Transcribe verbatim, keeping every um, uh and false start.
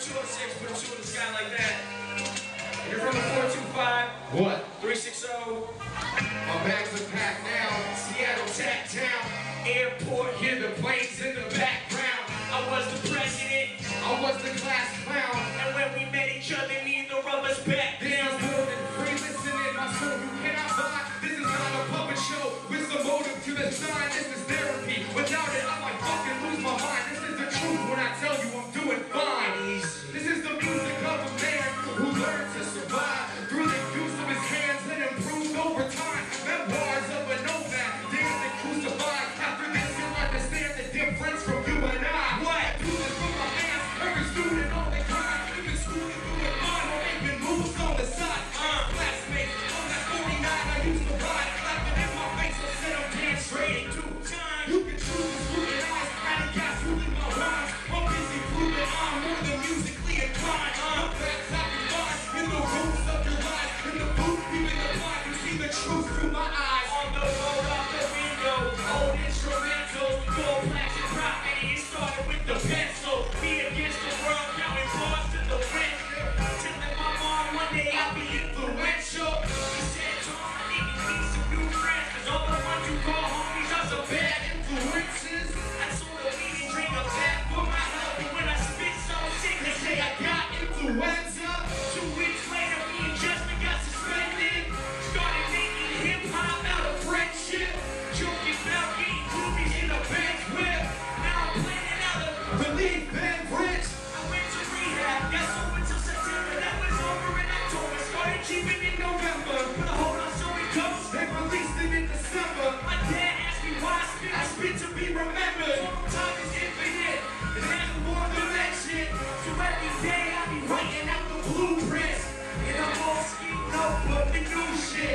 short six, put a two in the sky like that. And you're from the four two five. What? three six zero. My bags are packed now. Seattle, Tack Town. Airport, Hear the planes in the background. I was the president. I was the class clown. And when we met each other, neither of us back This down. is more than free listening. My soul you cannot buy. This is not a puppet show with some motive to the side. This is therapy. Without it, I might fucking lose my mind. This is the truth when I tell you I'm doing fine. This is the music of a man who learned to survive through the use of his hands and improved over time. Memoirs of a nomad, damned and crucified. After this, you'll understand the difference from you and I. What? I do this with my hands, every student on the grind. Even schooling through the mind or making moves on the side. Uh, classmates, on that forty-nine I used to ride. Laughing in my face, I said I'm damn straight two times. You can choose to scrutinize, adding gas, ruling my rhymes. I'm busy proving I'm more than musically inclined. Uh, that's how you find in the roots of your life. In the booth, even the blind, you see the truth through my eyes. On the road out the window, old instrumentals, gold plaques and property. It started with the pencil. Me against the world, counting bars to the wind. Telling my mom one day I'll be influential. She said, Tom, I need to meet some new friends, cause all the ones you call homies are some bad influences. I told her we didn't drink a tap for my health, but when I spit so sick, they say I got influenza. Two weeks later, me and Justin got suspended. Started making hip hop out of friendship. Joking about getting groupies in a Benz whip. Now I'm planning out a Believe Ben Rich. I went to rehab, got sober until September. That was over in October. Started cheaping in November. But hold on, so it goes. They released it in December. My dad asked me why I spit. I spit to be remembered. Time is infinite. It has more than that shit. So every day I be writing out the blueprints. And I'm all ski notebook, the new shit.